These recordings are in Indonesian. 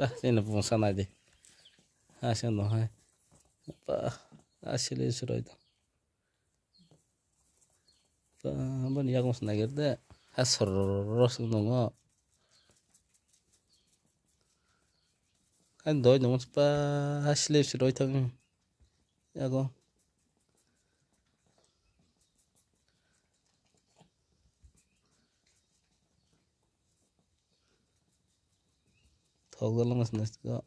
Ini pun sana deh. Asyik no hai. Asyik suruh itu. Ban ya kau senang kerja. Asor nunggu. Kan doi nunggu asyik suruh itu. Ya kau. Thok dalam mas nas kau.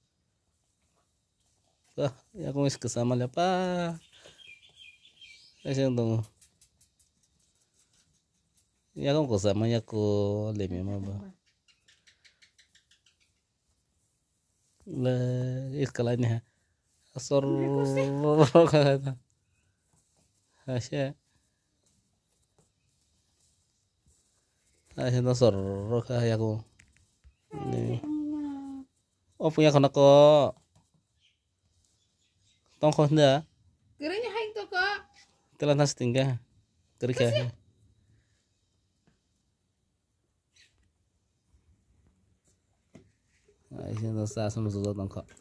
Ya kau is kesama lepa. Asyik nunggu. Ya kau kesama ya kau lemi maba. Lah iskalanya. Asor kata. Asyik. Asyik asor kata ya kau. Oh punya kena kok. Tong kau nda. Geranya hai to kak. Telan nas tinggal. Kerja. Asyik no sa sama zuzo tong kau.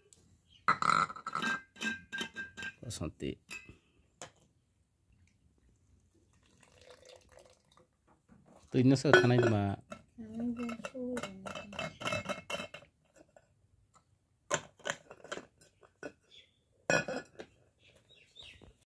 Santi. Tu ini saya tanah itu mah.